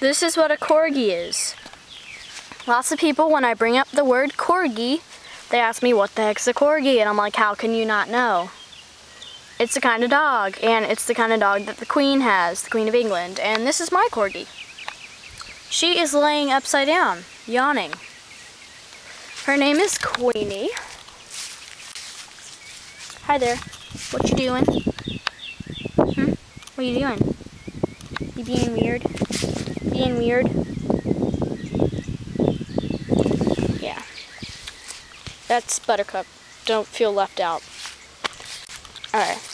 This is what a corgi is. Lots of people, when I bring up the word corgi, they ask me, what the heck's a corgi? And I'm like, how can you not know? It's the kind of dog, and it's the kind of dog that the Queen has, the Queen of England. And this is my corgi. She is laying upside down, yawning. Her name is Queenie. Hi there. What you doing? What are you doing? You being weird? Being weird? Yeah. That's Buttercup. Don't feel left out. Alright.